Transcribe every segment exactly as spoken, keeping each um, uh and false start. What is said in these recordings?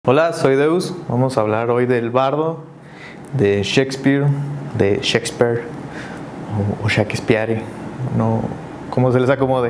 Hola, soy Deus. Vamos a hablar hoy del bardo, de Shakespeare, de Shakespeare o, o Shakespeare, no, como se les acomode.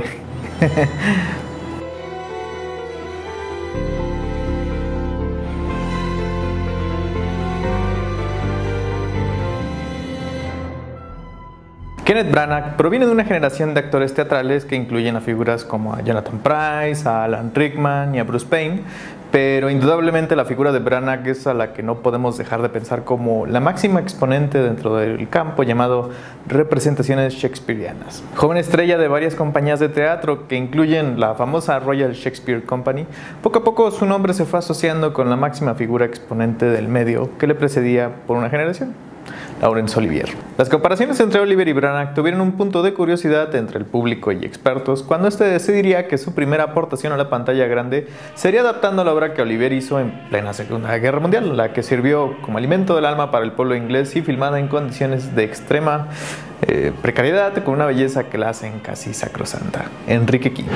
Kenneth Branagh proviene de una generación de actores teatrales que incluyen a figuras como a Jonathan Pryce, a Alan Rickman y a Bruce Payne, pero indudablemente la figura de Branagh es a la que no podemos dejar de pensar como la máxima exponente dentro del campo llamado representaciones shakespearianas. Joven estrella de varias compañías de teatro que incluyen la famosa Royal Shakespeare Company, poco a poco su nombre se fue asociando con la máxima figura exponente del medio que le precedía por una generación: Laurence Olivier. Las comparaciones entre Olivier y Branagh tuvieron un punto de curiosidad entre el público y expertos cuando este decidiría que su primera aportación a la pantalla grande sería adaptando la obra que Olivier hizo en plena Segunda Guerra Mundial, la que sirvió como alimento del alma para el pueblo inglés y filmada en condiciones de extrema eh, precariedad con una belleza que la hacen casi sacrosanta: Enrique quinto.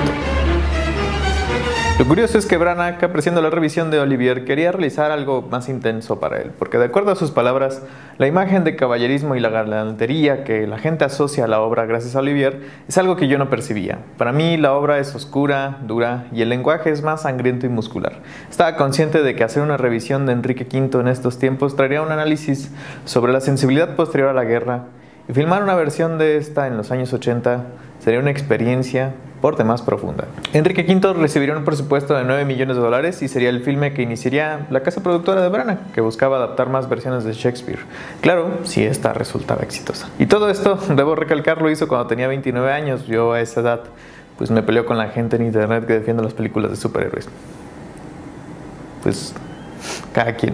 Lo curioso es que Branagh, apreciando la revisión de Olivier, quería realizar algo más intenso para él, porque de acuerdo a sus palabras, la imagen de caballerismo y la galantería que la gente asocia a la obra gracias a Olivier es algo que yo no percibía. Para mí la obra es oscura, dura y el lenguaje es más sangriento y muscular. Estaba consciente de que hacer una revisión de Enrique quinto en estos tiempos traería un análisis sobre la sensibilidad posterior a la guerra, y filmar una versión de esta en los años ochenta sería una experiencia por demás profunda. Enrique quinto recibiría un presupuesto de nueve millones de dólares y sería el filme que iniciaría la casa productora de Branagh, que buscaba adaptar más versiones de Shakespeare. Claro, si esta resultaba exitosa. Y todo esto, debo recalcar, lo hizo cuando tenía veintinueve años. Yo a esa edad pues me peleó con la gente en internet que defiende las películas de superhéroes. Pues cada quien.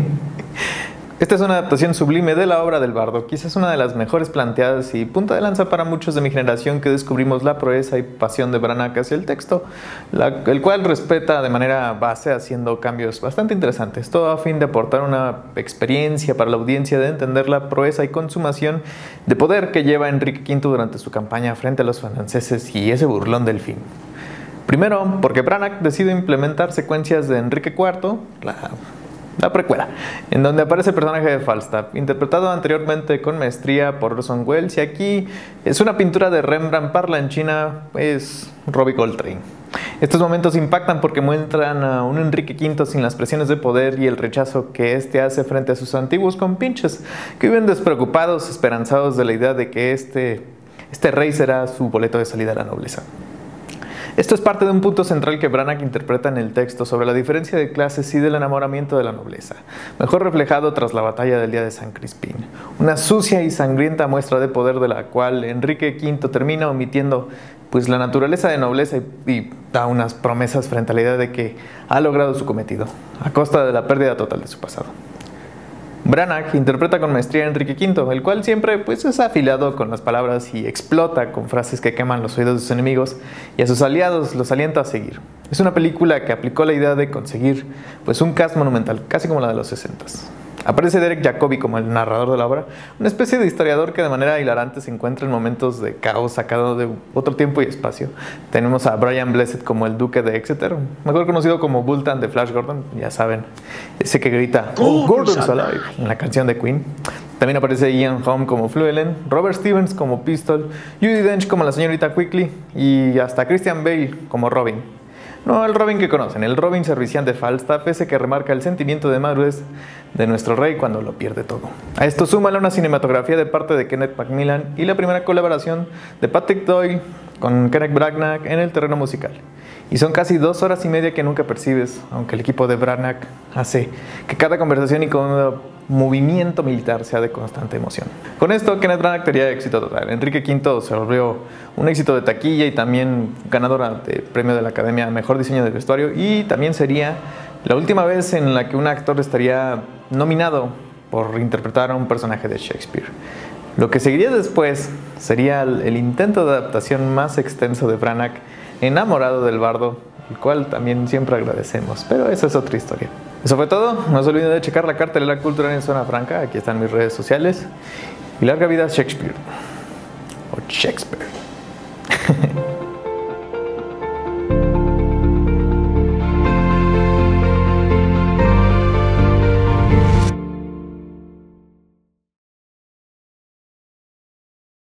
Esta es una adaptación sublime de la obra del bardo, quizás una de las mejores planteadas y punta de lanza para muchos de mi generación que descubrimos la proeza y pasión de Branagh hacia el texto, la, el cual respeta de manera base haciendo cambios bastante interesantes, todo a fin de aportar una experiencia para la audiencia de entender la proeza y consumación de poder que lleva Enrique quinto durante su campaña frente a los franceses y ese burlón del fin. Primero, porque Branagh decide implementar secuencias de Enrique cuarto, la... la precuela, en donde aparece el personaje de Falstaff, interpretado anteriormente con maestría por Orson Welles, y aquí es una pintura de Rembrandt parlanchina, es Robbie Coltrane. Estos momentos impactan porque muestran a un Enrique quinto sin las presiones de poder y el rechazo que éste hace frente a sus antiguos compinches, que viven despreocupados, esperanzados de la idea de que este, este rey será su boleto de salida a la nobleza. Esto es parte de un punto central que Branagh interpreta en el texto sobre la diferencia de clases y del enamoramiento de la nobleza, mejor reflejado tras la batalla del día de San Crispín, una sucia y sangrienta muestra de poder de la cual Enrique quinto termina omitiendo pues la naturaleza de nobleza y, y da unas promesas frente a la idea de que ha logrado su cometido, a costa de la pérdida total de su pasado. Branagh interpreta con maestría a Enrique quinto, el cual siempre pues, es afilado con las palabras y explota con frases que queman los oídos de sus enemigos y a sus aliados los alienta a seguir. Es una película que aplicó la idea de conseguir pues, un cast monumental, casi como la de los sesentas. Aparece Derek Jacobi como el narrador de la obra, una especie de historiador que de manera hilarante se encuentra en momentos de caos sacado de otro tiempo y espacio. Tenemos a Brian Blessed como el duque de Exeter, mejor conocido como Bultan de Flash Gordon, ya saben, ese que grita "Oh, Gordon's alive" en la canción de Queen. También aparece Ian Holm como Fluellen, Robert Stevens como Pistol, Judi Dench como la señorita Quickly y hasta Christian Bale como Robin. No el Robin que conocen, el Robin servicial de Falstaff, ese que remarca el sentimiento de madurez de nuestro rey cuando lo pierde todo. A esto súmale una cinematografía de parte de Kenneth Macmillan y la primera colaboración de Patrick Doyle con Kenneth Branagh en el terreno musical. Y son casi dos horas y media que nunca percibes, aunque el equipo de Branagh hace que cada conversación y cada movimiento militar sea de constante emoción. Con esto, Kenneth Branagh tenía éxito total. Enrique quinto se volvió un éxito de taquilla y también ganadora de premio de la Academia a Mejor Diseño de Vestuario, y también sería la última vez en la que un actor estaría nominado por interpretar a un personaje de Shakespeare. Lo que seguiría después sería el, el intento de adaptación más extenso de Branagh, Enamorado del bardo, el cual también siempre agradecemos, pero eso es otra historia. Eso fue todo, no se olviden de checar la cartelera cultural en Zona Franca, aquí están mis redes sociales, y larga vida Shakespeare, o Shakespeare.